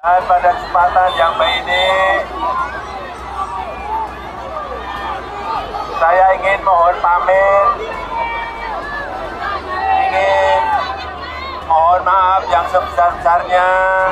Dan pada kesempatan yang baik ini, saya ingin mohon pamit, ingin mohon maaf yang sebesar-besarnya.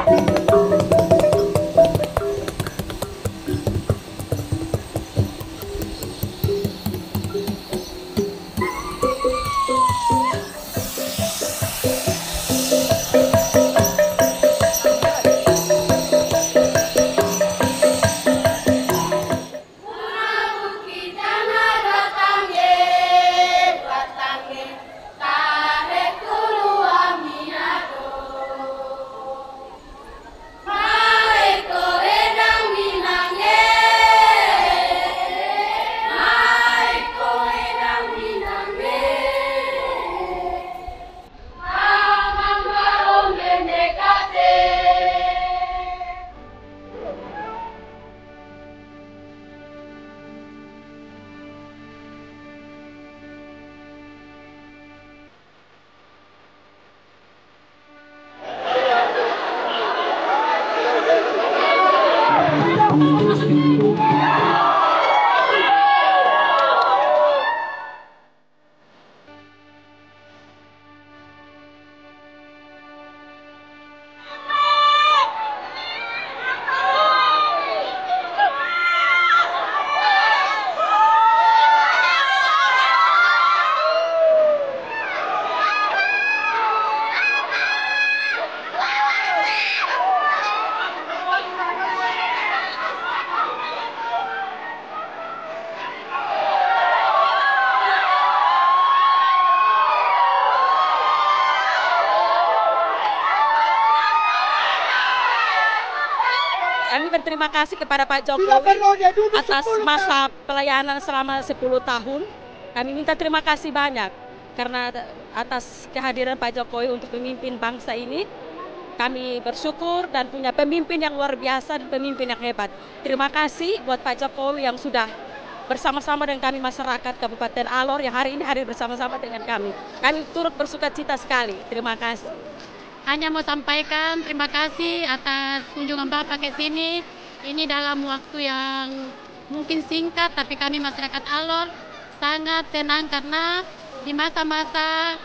Kami berterima kasih kepada Pak Jokowi atas masa pelayanan selama 10 tahun. Kami minta terima kasih banyak karena atas kehadiran Pak Jokowi untuk memimpin bangsa ini. Kami bersyukur dan punya pemimpin yang luar biasa dan pemimpin yang hebat. Terima kasih buat Pak Jokowi yang sudah bersama-sama dengan kami masyarakat Kabupaten Alor yang hari ini hadir bersama-sama dengan kami. Kami turut bersukacita sekali. Terima kasih. Hanya mau sampaikan terima kasih atas kunjungan Bapak ke sini. Ini dalam waktu yang mungkin singkat, tapi kami masyarakat Alor sangat senang karena di masa-masa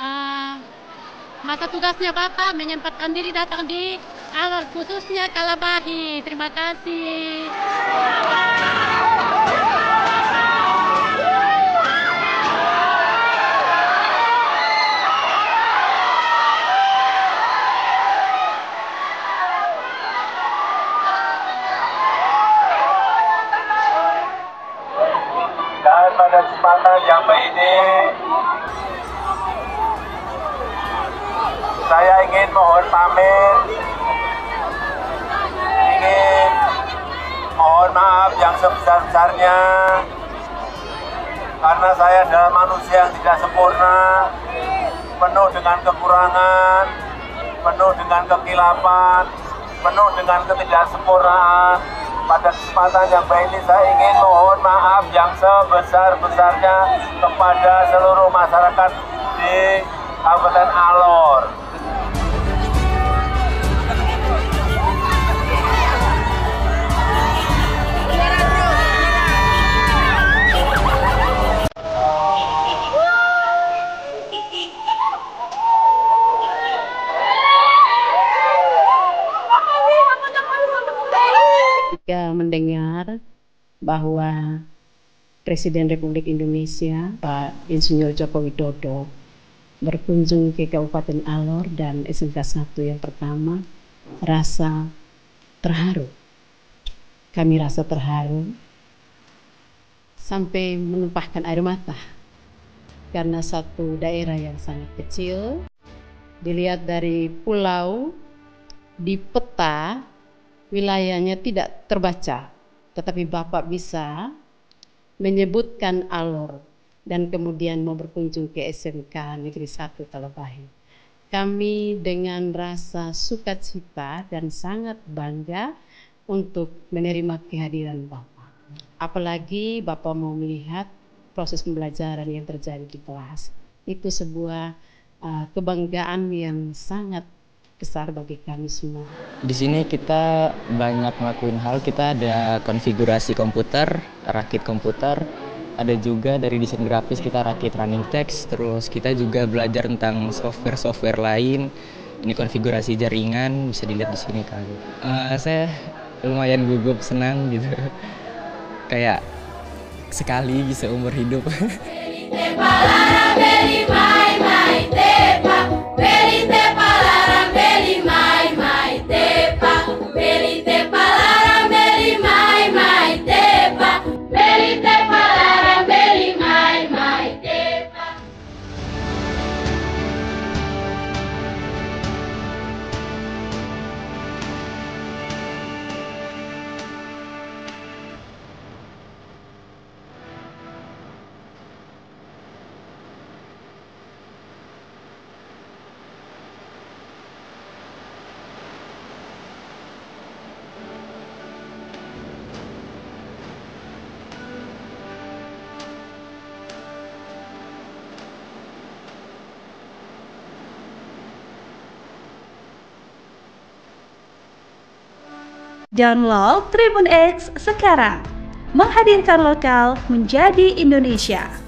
masa tugasnya Bapak menyempatkan diri datang di Alor, khususnya Kalabahi. Terima kasih. Dan pada kesempatan yang baik ini, saya ingin mohon pamit, ingin mohon maaf yang sebesar-besarnya, karena saya adalah manusia yang tidak sempurna, penuh dengan kekurangan, penuh dengan kekilapan, penuh dengan ketidaksempurnaan. Pada kesempatan yang baik ini saya ingin mohon maaf yang sebesar-besarnya kepada seluruh masyarakat di Kabupaten Alor. Ketika mendengar bahwa Presiden Republik Indonesia Pak Insinyur Joko Widodo berkunjung ke Kabupaten Alor dan SMK 1 yang pertama, rasa terharu. Kami rasa terharu sampai menumpahkan air mata karena satu daerah yang sangat kecil, dilihat dari pulau di peta wilayahnya tidak terbaca, tetapi Bapak bisa menyebutkan Alor dan kemudian mau berkunjung ke SMK Negeri 1 Kalabahi. Kami dengan rasa sukacita dan sangat bangga untuk menerima kehadiran Bapak. Apalagi Bapak mau melihat proses pembelajaran yang terjadi di kelas. Itu sebuah kebanggaan yang sangat besar bagi kami semua. Di sini kita banyak ngelakuin hal, kita ada konfigurasi komputer, rakit komputer, ada juga dari desain grafis kita rakit running text, terus kita juga belajar tentang software lain. Ini konfigurasi jaringan, bisa dilihat di sini kan. Saya lumayan gugup, senang gitu. Kayak sekali bisa umur hidup. Download Tribun X sekarang, menghadirkan lokal menjadi Indonesia.